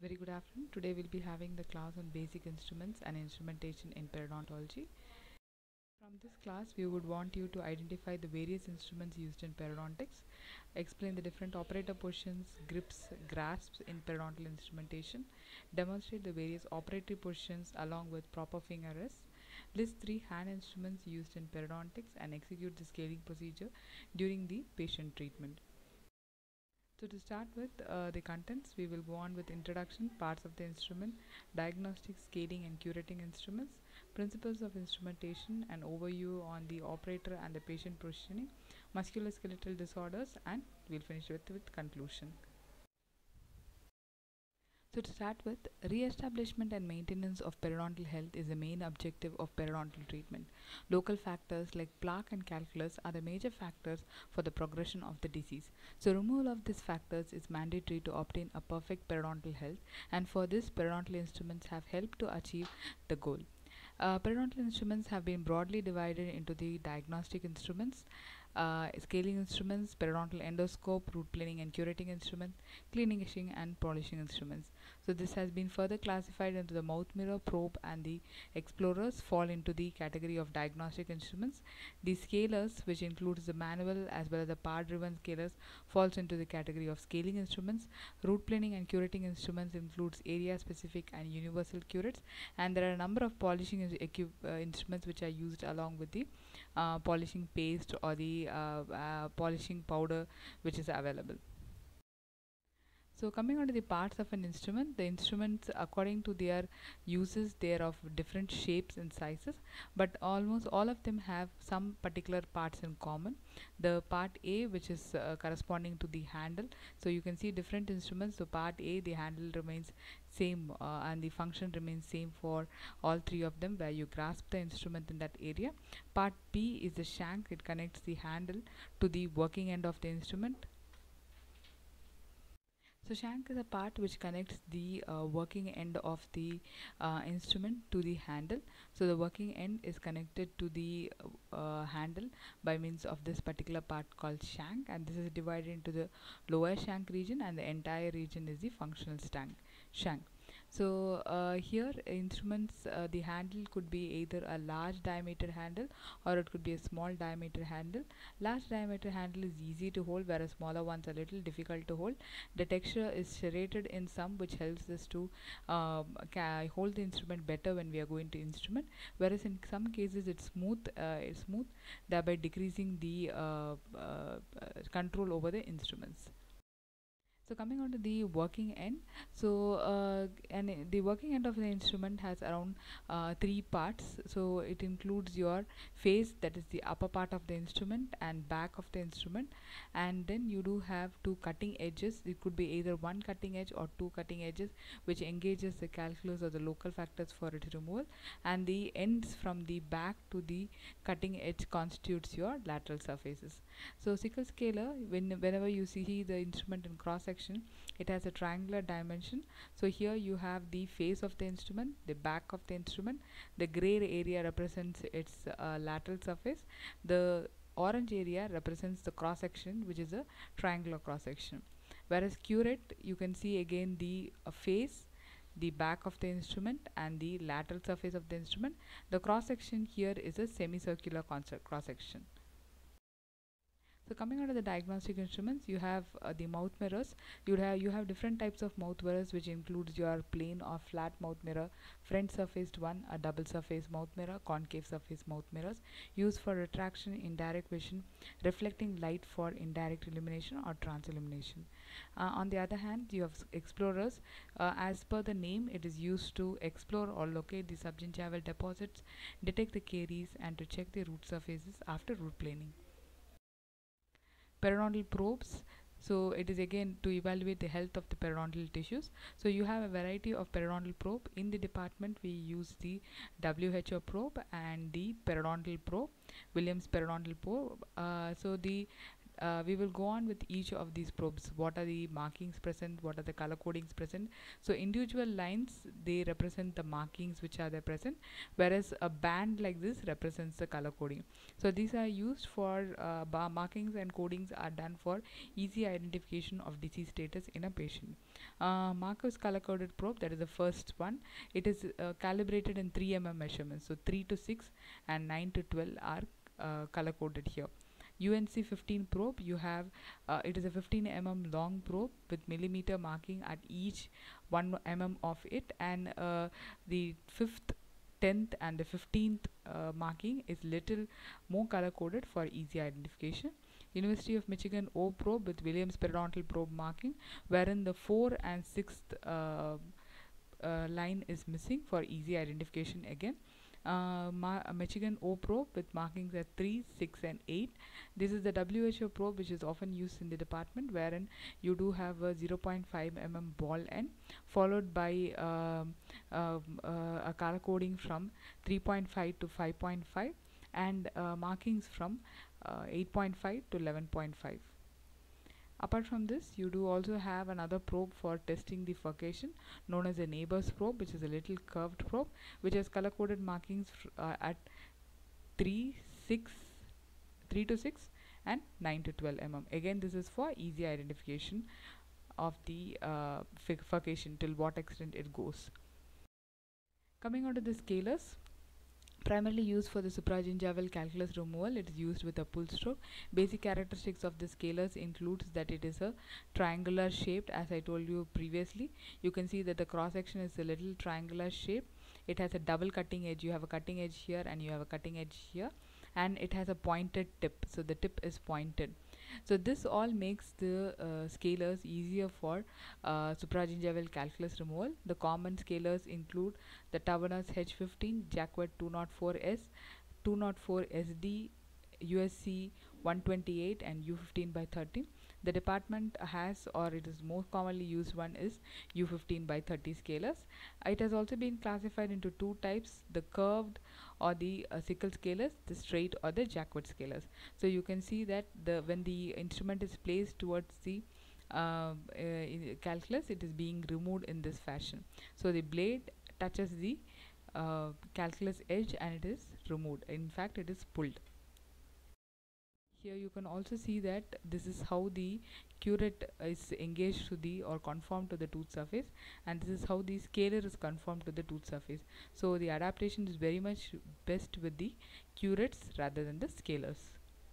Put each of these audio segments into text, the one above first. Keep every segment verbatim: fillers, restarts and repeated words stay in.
Very good afternoon. Today we'll be having the class on basic instruments and instrumentation in periodontology. From this class, we would want you to identify the various instruments used in periodontics, explain the different operator positions, grips, grasps in periodontal instrumentation, demonstrate the various operative positions along with proper finger rests, list three hand instruments used in periodontics, and execute the scaling procedure during the patient treatment. So to start with uh, the contents, we will go on with introduction, parts of the instrument, diagnostic, scaling and curating instruments, principles of instrumentation, an overview on the operator and the patient positioning, musculoskeletal disorders, and we'll finish with, with conclusion. So to start with, re-establishment and maintenance of periodontal health is the main objective of periodontal treatment. Local factors like plaque and calculus are the major factors for the progression of the disease. So removal of these factors is mandatory to obtain a perfect periodontal health, and for this periodontal instruments have helped to achieve the goal. Uh, periodontal instruments have been broadly divided into the diagnostic instruments, uh, scaling instruments, periodontal endoscope, root planing and curating instruments, cleaning and polishing instruments. So this has been further classified into the mouth mirror, probe, and the explorers fall into the category of diagnostic instruments. The scalers, which includes the manual as well as the power-driven scalers, falls into the category of scaling instruments. Root planing and curating instruments includes area-specific and universal curates, and there are a number of polishing uh, instruments which are used along with the uh, polishing paste or the uh, uh, polishing powder which is available. So coming on to the parts of an instrument, the instruments according to their uses, they are of different shapes and sizes, but almost all of them have some particular parts in common. The part A, which is uh, corresponding to the handle, so you can see different instruments. So part A, the handle remains same uh, and the function remains same for all three of them, where you grasp the instrument in that area. Part B is the shank. It connects the handle to the working end of the instrument. So shank is a part which connects the uh, working end of the uh, instrument to the handle. So the working end is connected to the uh, handle by means of this particular part called shank, and this is divided into the lower shank region, and the entire region is the functional shank. shank. So uh, here instruments, uh, the handle could be either a large diameter handle or it could be a small diameter handle. Large diameter handle is easy to hold, whereas smaller ones are a little difficult to hold. The texture is serrated in some, which helps us to um, hold the instrument better when we are going to instrument, whereas in some cases it's smooth, uh, it's smooth, thereby decreasing the uh, uh, control over the instruments. So coming on to the working end, so uh, and uh, the working end of the instrument has around uh, three parts. So it includes your face, that is the upper part of the instrument, and back of the instrument, and then you do have two cutting edges. It could be either one cutting edge or two cutting edges, which engages the calculus or the local factors for its removal, and the ends from the back to the cutting edge constitutes your lateral surfaces. So sickle scaler, when whenever you see the instrument in cross section, it has a triangular dimension. So here you have the face of the instrument, the back of the instrument, the gray area represents its uh, lateral surface, the orange area represents the cross section, which is a triangular cross section. Whereas curate, you can see again the uh, face, the back of the instrument, and the lateral surface of the instrument. The cross section here is a semicircular cross section. So coming out of the diagnostic instruments, you have uh, the mouth mirrors. You have you have different types of mouth mirrors, which includes your plain or flat mouth mirror, front surfaced one, a double surface mouth mirror, concave surface mouth mirrors, used for retraction, indirect vision, reflecting light for indirect illumination or trans illumination. Uh, on the other hand, you have explorers. Uh, as per the name, it is used to explore or locate the subgingival deposits, detect the caries, and to check the root surfaces after root planing. Periodontal probes, so it is again to evaluate the health of the periodontal tissues. So you have a variety of periodontal probe. In the department, we use the W H O probe and the periodontal probe, Williams periodontal probe. Uh, so the uh, we will go on with each of these probes. What are the markings present? What are the color codings present? So individual lines, they represent the markings which are there present, whereas a band like this represents the color coding. So these are used for uh, bar markings and codings are done for easy identification of disease status in a patient. Uh, Markers color coded probe, that is the first one. It is uh, calibrated in three millimeter measurements. So three to six and nine to twelve are uh, color coded here. U N C fifteen probe, you have uh, it is a fifteen millimeter long probe with millimeter marking at each one millimeter of it, and uh, the fifth, tenth and the fifteenth uh, marking is little more color coded for easy identification. University of Michigan O probe with Williams periodontal probe marking, wherein the four and sixth uh, uh, line is missing for easy identification again. Uh, Michigan O probe with markings at three, six and eight. This is the W H O probe which is often used in the department, wherein you do have a zero point five millimeter ball end followed by um, uh, uh, a color coding from three point five to five point five and uh, markings from uh, eight point five to eleven point five. Apart from this, you do also have another probe for testing the furcation known as a neighbors probe, which is a little curved probe which has color coded markings uh, at three, six, three to six and nine to twelve millimeters. Again, this is for easy identification of the uh, furcation, till what extent it goes. Coming on to the scalers, primarily used for the supragingival calculus removal, it is used with a pull stroke. Basic characteristics of the scalers includes that it is a triangular shaped, as I told you previously. You can see that the cross section is a little triangular shape. It has a double cutting edge. You have a cutting edge here and you have a cutting edge here, and it has a pointed tip, so the tip is pointed. So this all makes the uh, scalers easier for uh, supragingival calculus removal. The common scalers include the Tavernus H fifteen, Jacquard two oh four S, two oh four S D, U S C one twenty-eight and U fifteen by thirty. The department has, or it is most commonly used one, is U fifteen by thirty scalers. It has also been classified into two types: the curved or the uh, sickle scalers, the straight or the Jacquard scalers. So you can see that the when the instrument is placed towards the uh, uh, calculus, it is being removed in this fashion. So the blade touches the uh, calculus edge and it is removed. In fact, it is pulled. Here you can also see that this is how the curette is engaged to the or conformed to the tooth surface, and this is how the scaler is conformed to the tooth surface. So the adaptation is very much best with the curettes rather than the scalers.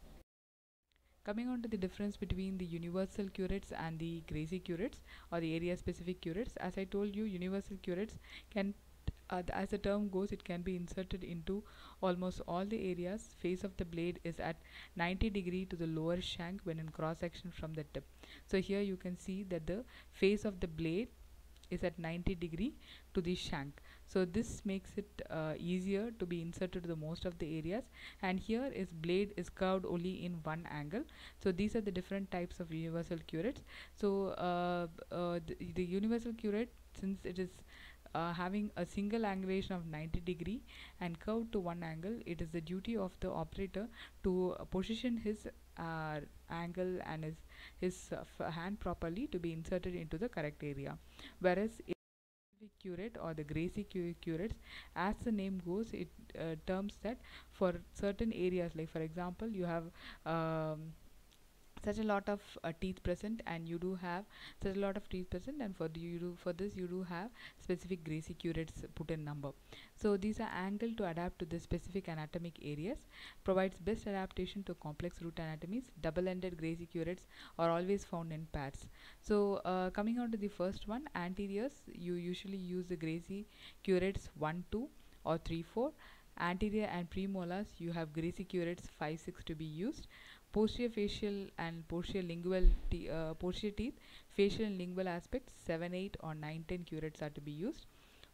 Coming on to the difference between the universal curettes and the Gracie curettes, or the area specific curettes. As I told you, universal curettes can Uh, as the term goes, it can be inserted into almost all the areas. Face of the blade is at ninety degree to the lower shank when in cross section from the tip. So here you can see that the face of the blade is at ninety degree to the shank. So this makes it uh, easier to be inserted to the most of the areas. And here is blade is curved only in one angle. So these are the different types of universal curettes. So uh, uh, the, the universal curette, since it is Uh, having a single angulation of ninety degree and curved to one angle, it is the duty of the operator to uh, position his uh, angle and his, his uh, f hand properly to be inserted into the correct area. Whereas curette or the Gracie curettes, as the name goes, it uh, terms that for certain areas, like for example, you have um, such a lot of uh, teeth present, and you do have such a lot of teeth present, and for the, you do for this you do have specific Gracie curettes put in number. So these are angled to adapt to the specific anatomic areas, provides best adaptation to complex root anatomies. Double-ended Gracie curettes are always found in pairs. So uh, coming on to the first one, anteriors, you usually use the Gracie curettes one, two or three, four. Anterior and premolars, you have Gracie curettes five, six to be used. Posterior facial and posterior lingual te uh, posterior teeth, facial and lingual aspects, seven, eight or nine, ten curettes are to be used.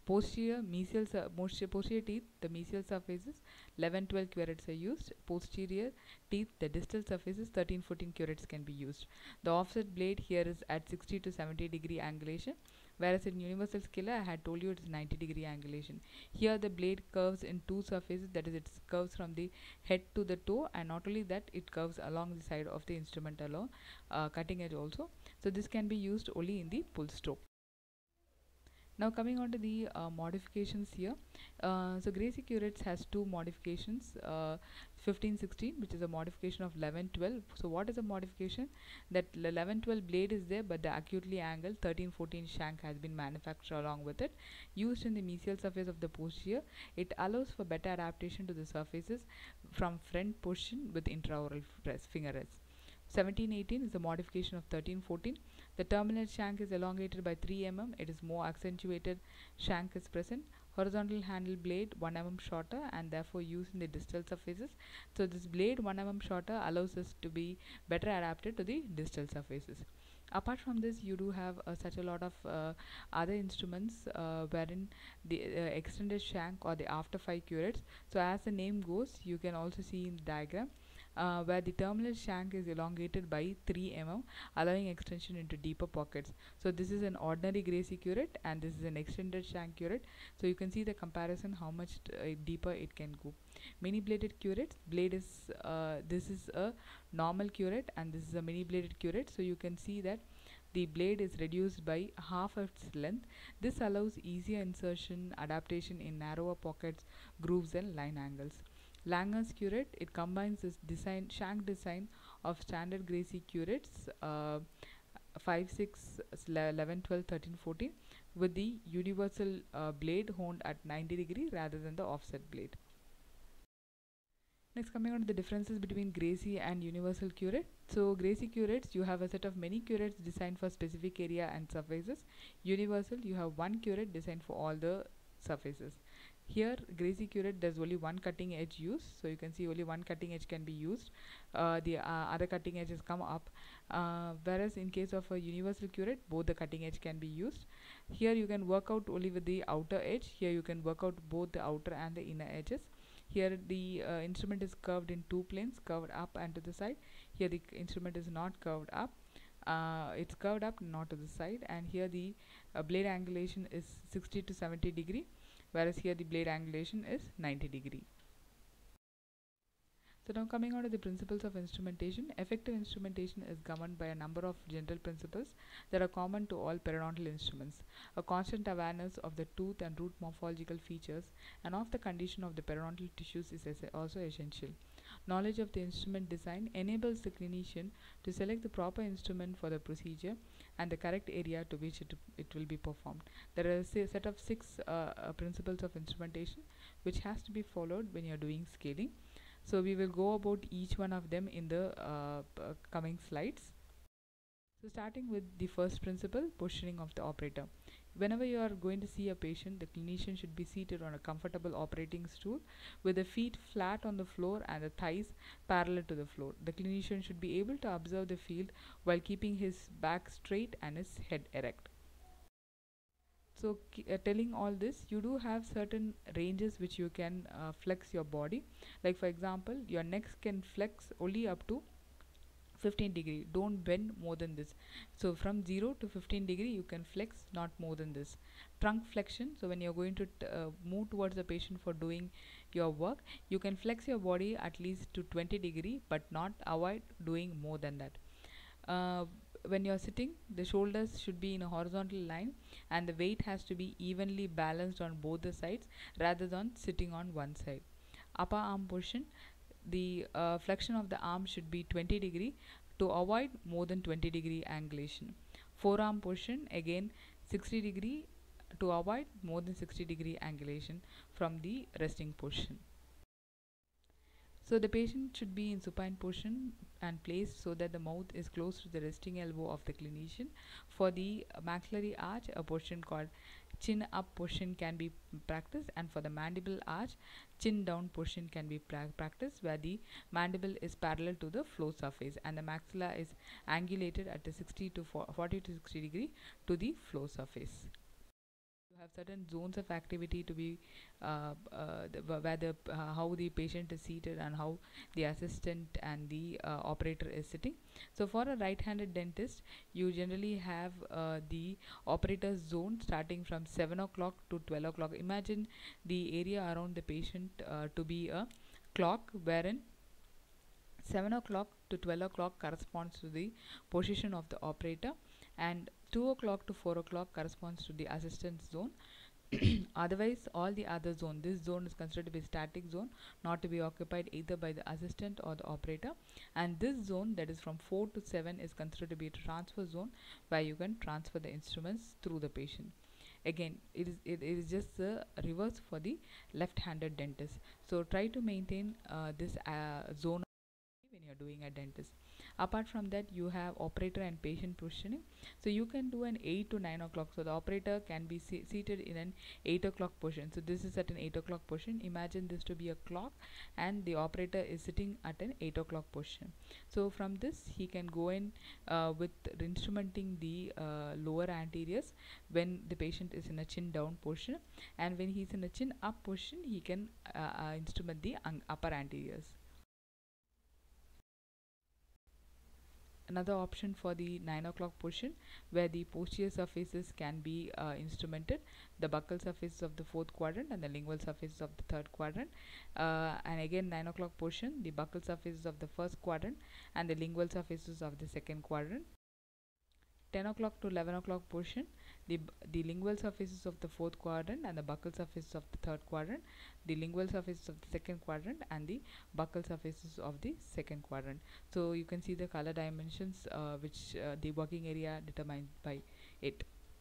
Posterior mesial sur- posterior, posterior teeth, the mesial surfaces, eleven twelve curettes are used. Posterior teeth, the distal surfaces, thirteen fourteen curettes can be used. The offset blade here is at sixty to seventy degree angulation, whereas in universal scaler I had told you it is ninety degree angulation. Here the blade curves in two surfaces, that is it curves from the head to the toe, and not only that, it curves along the side of the instrument along uh, cutting edge also. So this can be used only in the pull stroke. Now coming on to the uh, modifications here. Uh, so Gracie Curettes has two modifications, uh, fifteen sixteen, which is a modification of eleven twelve. So what is a modification? That eleven twelve blade is there, but the acutely angled thirteen fourteen shank has been manufactured along with it. Used in the mesial surface of the posterior, it allows for better adaptation to the surfaces from front position with intraoral press, finger rest. seventeen eighteen is a modification of thirteen fourteen. The terminal shank is elongated by three millimeters. It is more accentuated shank is present. Horizontal handle blade one millimeter shorter and therefore used in the distal surfaces. So this blade one millimeter shorter allows us to be better adapted to the distal surfaces. Apart from this, you do have uh, such a lot of uh, other instruments uh, wherein the uh, extended shank or the after five curettes. So as the name goes, you can also see in the diagram uh, where the terminal shank is elongated by three millimeters, allowing extension into deeper pockets. So this is an ordinary Gracie curette and this is an extended shank curette. So you can see the comparison how much uh, deeper it can go. Mini bladed curettes, blade is uh, this is a normal curette and this is a mini bladed curette. So you can see that the blade is reduced by half its length. This allows easier insertion, adaptation in narrower pockets, grooves and line angles. Langer's curette, it combines this design shank design of standard Gracie curettes uh, five, six, eleven, twelve, thirteen, fourteen with the universal uh, blade honed at ninety degree rather than the offset blade. Next, coming on to the differences between Gracie and universal curette. So Gracie curettes, you have a set of many curettes designed for specific area and surfaces. Universal, you have one curette designed for all the surfaces. Here Gracie curette, there's only one cutting edge used, so you can see only one cutting edge can be used. Uh, the uh, other cutting edges come up, uh, whereas in case of a universal curette, both the cutting edge can be used. Here you can work out only with the outer edge. Here you can work out both the outer and the inner edges. Here the uh, instrument is curved in two planes, curved up and to the side. Here the instrument is not curved up. Uh, it's curved up, not to the side, and here the uh, blade angulation is sixty to seventy degree, whereas here the blade angulation is ninety degree. So now coming on to the principles of instrumentation. Effective instrumentation is governed by a number of general principles that are common to all periodontal instruments. A constant awareness of the tooth and root morphological features and of the condition of the periodontal tissues is also essential. Knowledge of the instrument design enables the clinician to select the proper instrument for the procedure and the correct area to which it, it will be performed. There are a set of six uh, uh, principles of instrumentation which has to be followed when you are doing scaling. So we will go about each one of them in the uh, uh, coming slides. So starting with the first principle, positioning of the operator. Whenever you are going to see a patient, the clinician should be seated on a comfortable operating stool with the feet flat on the floor and the thighs parallel to the floor. The clinician should be able to observe the field while keeping his back straight and his head erect. So uh, telling all this, you do have certain ranges which you can uh, flex your body. Like for example, your neck can flex only up to fifteen degree. Don't bend more than this. So from zero to fifteen degree you can flex, not more than this. Trunk flexion, so when you're going to t uh, move towards the patient for doing your work, you can flex your body at least to twenty degree, but not avoid doing more than that. Uh, when you're sitting, the shoulders should be in a horizontal line and the weight has to be evenly balanced on both the sides rather than sitting on one side. Upper arm position, the uh, flexion of the arm should be twenty degree to avoid more than twenty degree angulation. Forearm position, again sixty degree to avoid more than sixty degree angulation from the resting position. So the patient should be in supine position and placed so that the mouth is close to the resting elbow of the clinician. For the maxillary arch, a position called chin up position can be practiced, and for the mandible arch, chin down position can be pra practiced, where the mandible is parallel to the floor surface and the maxilla is angulated at a sixty to forty to sixty degree to the floor surface. You have certain zones of activity to be uh, uh, the, wh- where the uh, how the patient is seated and how the assistant and the uh, operator is sitting. So for a right-handed dentist, you generally have uh, the operator's zone starting from seven o'clock to twelve o'clock. Imagine the area around the patient uh, to be a clock, wherein seven o'clock to twelve o'clock corresponds to the position of the operator, and two o'clock to four o'clock corresponds to the assistant zone. Otherwise, all the other zone, this zone is considered to be static zone, not to be occupied either by the assistant or the operator. And this zone, that is from four to seven, is considered to be a transfer zone, where you can transfer the instruments through the patient. Again, it is it is just the reverse for the left-handed dentist. So try to maintain uh, this uh, zone when you're doing a dentist. Apart from that, you have operator and patient positioning. So you can do an eight to nine o'clock. So the operator can be se- seated in an eight o'clock position. So this is at an eight o'clock position. Imagine this to be a clock, and the operator is sitting at an eight o'clock position. So from this, he can go in uh, with instrumenting the uh, lower anteriors when the patient is in a chin down position, and when he's in a chin up position, he can uh, uh, instrument the un- upper anteriors. Another option for the nine o'clock position, where the posterior surfaces can be uh, instrumented, the buccal surfaces of the fourth quadrant and the lingual surfaces of the third quadrant. Uh, and again, nine o'clock position, the buccal surfaces of the first quadrant and the lingual surfaces of the second quadrant. ten o'clock to eleven o'clock portion, the, the lingual surfaces of the fourth quadrant and the buccal surfaces of the third quadrant, the lingual surfaces of the second quadrant and the buccal surfaces of the second quadrant. So you can see the color dimensions uh, which uh, the working area determined by it.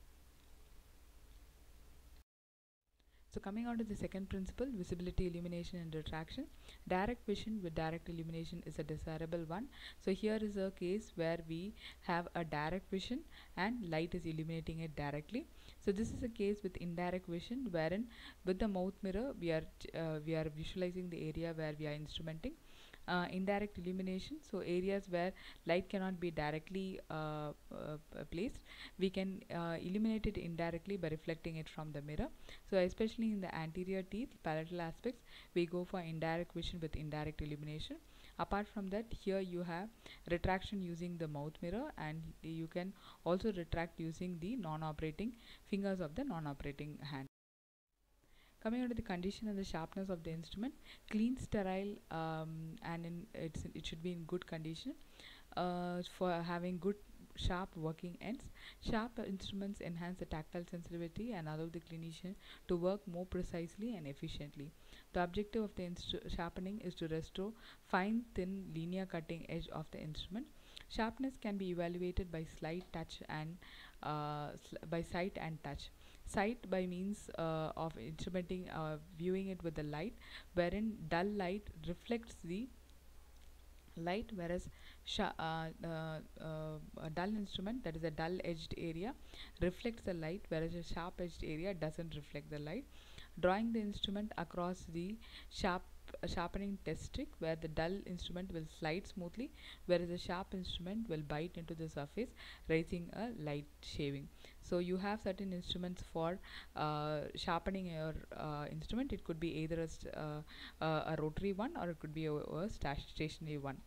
So coming on to the second principle, visibility, illumination and retraction. Direct vision with direct illumination is a desirable one. So here is a case where we have a direct vision and light is illuminating it directly. So this is a case with indirect vision, wherein with the mouth mirror we are uh, we are visualizing the area where we are instrumenting. Uh, indirect illumination, so areas where light cannot be directly uh, uh, placed, we can uh, illuminate it indirectly by reflecting it from the mirror. So especially in the anterior teeth, palatal aspects, we go for indirect vision with indirect illumination. Apart from that, here you have retraction using the mouth mirror, and you can also retract using the non-operating fingers of the non-operating hand. Coming on to the condition and the sharpness of the instrument, clean, sterile, um, and in it's it should be in good condition uh, for having good sharp working ends. Sharp instruments enhance the tactile sensitivity and allow the clinician to work more precisely and efficiently. The objective of the instru- sharpening is to restore fine, thin, linear cutting edge of the instrument. Sharpness can be evaluated by slight touch and uh, sl- by sight and touch. Sight by means uh, of instrumenting, uh, viewing it with the light, wherein dull light reflects the light, whereas uh, uh, uh, a dull instrument, that is a dull edged area, reflects the light, whereas a sharp edged area doesn't reflect the light. Drawing the instrument across the sharp uh, sharpening test stick, where the dull instrument will slide smoothly, whereas the sharp instrument will bite into the surface, raising a light shaving. So you have certain instruments for uh, sharpening your uh, instrument. It could be either a, st- uh, uh, a rotary one, or it could be a, a sta- stationary one.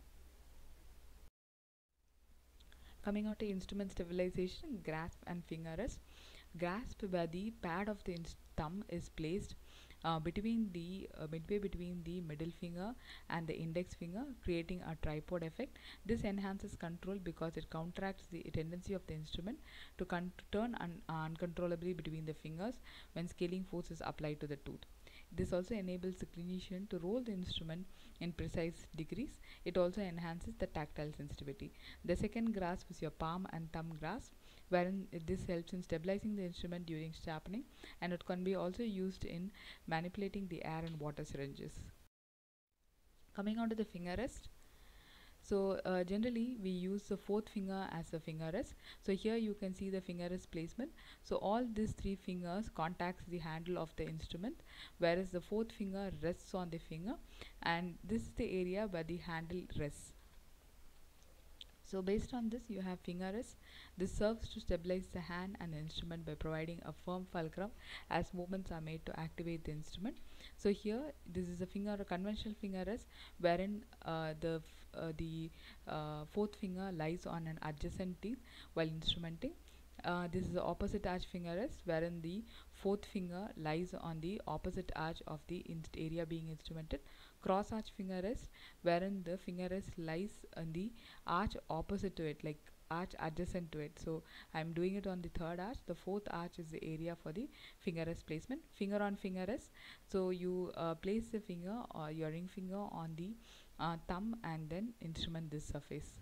Coming on to instrument stabilization, grasp and finger rest. Grasp, where the pad of the inst- thumb is placed uh, between the uh, midway between the middle finger and the index finger, creating a tripod effect. This enhances control because it counteracts the tendency of the instrument to con- turn un- uncontrollably between the fingers when scaling force is applied to the tooth. This also enables the clinician to roll the instrument in precise degrees. It also enhances the tactile sensitivity. The second grasp is your palm and thumb grasp, wherein this helps in stabilizing the instrument during sharpening, and it can be also used in manipulating the air and water syringes. Coming on to the finger rest. So uh, generally we use the fourth finger as a finger rest. So here you can see the finger rest placement. So all these three fingers contacts the handle of the instrument, whereas the fourth finger rests on the finger, and this is the area where the handle rests. So based on this, you have finger rest. This serves to stabilize the hand and the instrument by providing a firm fulcrum as movements are made to activate the instrument. So here, this is a finger, a conventional finger rest, wherein uh, the f- uh, the uh, fourth finger lies on an adjacent teeth while instrumenting. Uh, this is the opposite arch finger rest, wherein the fourth finger lies on the opposite arch of the inst- area being instrumented. Cross arch finger rest, wherein the finger rest lies on the arch opposite to it, like arch adjacent to it. So I'm doing it on the third arch. The fourth arch is the area for the finger rest placement. Finger on finger rest. So you uh, place the finger or your ring finger on the uh, thumb and then instrument this surface.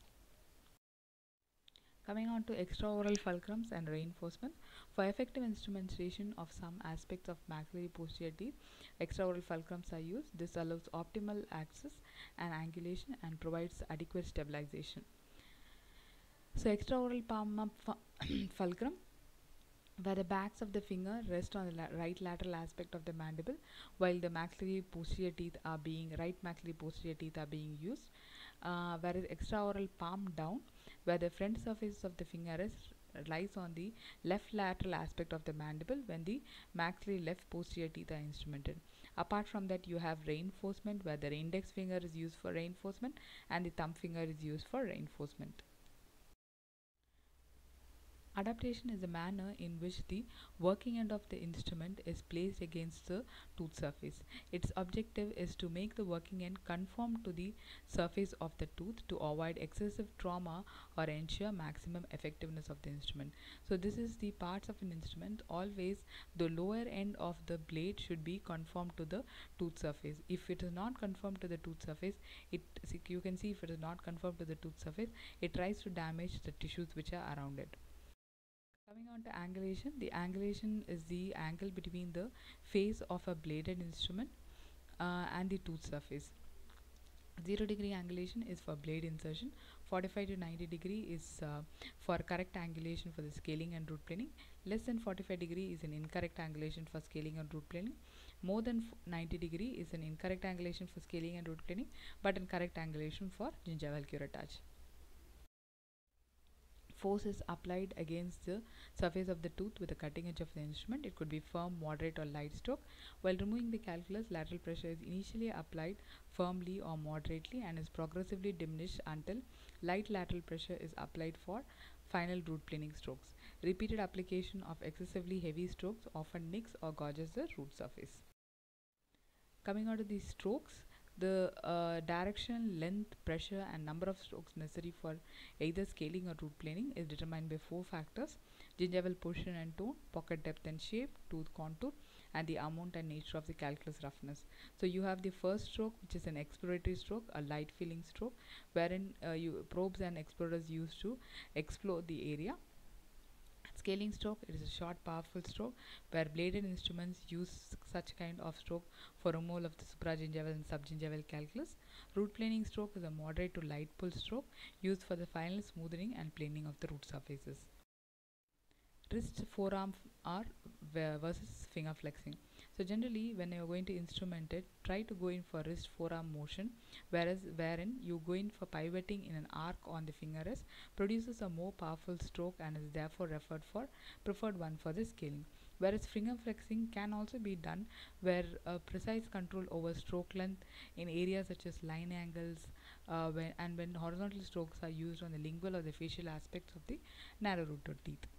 Coming on to extraoral fulcrums and reinforcement. For effective instrumentation of some aspects of maxillary posterior teeth, extraoral fulcrums are used. This allows optimal access and angulation and provides adequate stabilization. So extraoral palm up fu- fulcrum, where the backs of the finger rest on the la- right lateral aspect of the mandible, while the maxillary posterior teeth are being right maxillary posterior teeth are being used. Uh, whereas extraoral palm down, where the front surface of the finger rest lies on the left lateral aspect of the mandible when the maxillary left posterior teeth are instrumented. Apart from that, you have reinforcement, where the index finger is used for reinforcement and the thumb finger is used for reinforcement. Adaptation is a manner in which the working end of the instrument is placed against the tooth surface. Its objective is to make the working end conform to the surface of the tooth to avoid excessive trauma or ensure maximum effectiveness of the instrument. So this is the parts of an instrument. Always the lower end of the blade should be conformed to the tooth surface. If it is not conformed to the tooth surface, it you can see if it is not conformed to the tooth surface, it tries to damage the tissues which are around it. Coming on to angulation, the angulation is the angle between the face of a bladed instrument uh, and the tooth surface. Zero degree angulation is for blade insertion. forty-five to ninety degree is uh, for correct angulation for the scaling and root planing. Less than forty-five degree is an incorrect angulation for scaling and root planing. More than ninety degree is an incorrect angulation for scaling and root planing, but an correct angulation for gingival curettage. Force is applied against the surface of the tooth with the cutting edge of the instrument. It could be firm, moderate, or light stroke. While removing the calculus, lateral pressure is initially applied firmly or moderately and is progressively diminished until light lateral pressure is applied for final root planing strokes. Repeated application of excessively heavy strokes often nicks or gouges the root surface. Coming out of these strokes, the uh, direction, length, pressure, and number of strokes necessary for either scaling or root planing is determined by four factors: gingival position and tone, pocket depth and shape, tooth contour, and the amount and nature of the calculus roughness. So you have the first stroke, which is an exploratory stroke, a light feeling stroke, wherein uh, you probes and explorers used to explore the area. Scaling stroke, it is a short powerful stroke where bladed instruments use such kind of stroke for removal of the supragingival and subgingival calculus. Root planing stroke is a moderate to light pull stroke used for the final smoothing and planing of the root surfaces. Wrist, forearm are versus finger flexing. So generally, when you are going to instrument it, try to go in for wrist forearm motion, whereas wherein you go in for pivoting in an arc on the finger wrist produces a more powerful stroke and is therefore referred for preferred one for the scaling. Whereas finger flexing can also be done where uh, precise control over stroke length in areas such as line angles uh, when, and when horizontal strokes are used on the lingual or the facial aspects of the narrow rooted teeth.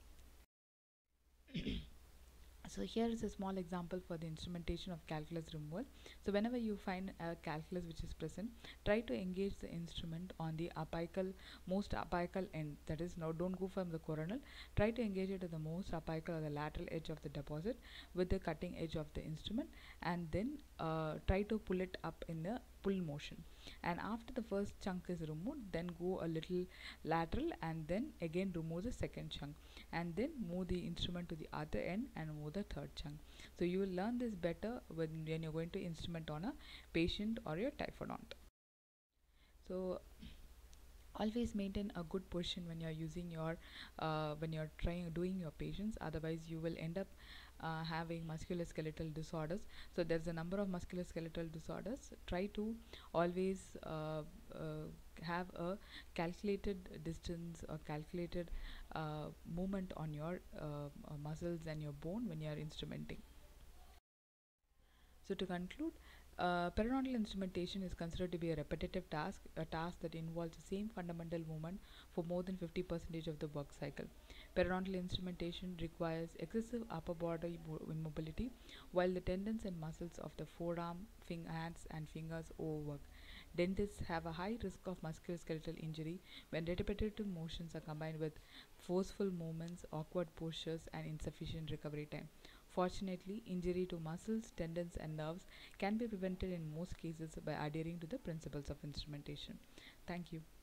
So here is a small example for the instrumentation of calculus removal. So whenever you find a calculus which is present, try to engage the instrument on the apical, most apical end. That is, now don't go from the coronal. Try to engage it at the most apical or the lateral edge of the deposit with the cutting edge of the instrument, and then uh, try to pull it up in the pull motion. And after the first chunk is removed, then go a little lateral and then again remove the second chunk, and then move the instrument to the other end and move the third chunk. So you will learn this better when, when you're going to instrument on a patient or your typhodont. So always maintain a good position when you're using your uh, when you're trying doing your patients, otherwise you will end up uh, having musculoskeletal disorders. So there's a number of musculoskeletal disorders. Try to always uh, uh, have a calculated distance or calculated uh, movement on your uh, uh, muscles and your bone when you are instrumenting. So to conclude, uh, periodontal instrumentation is considered to be a repetitive task, a task that involves the same fundamental movement for more than fifty percent of the work cycle. Periodontal instrumentation requires excessive upper body immobility, while the tendons and muscles of the forearm, fing- hands, and fingers overwork. Dentists have a high risk of musculoskeletal injury when repetitive motions are combined with forceful movements, awkward postures, and insufficient recovery time. Fortunately, injury to muscles, tendons, and nerves can be prevented in most cases by adhering to the principles of instrumentation. Thank you.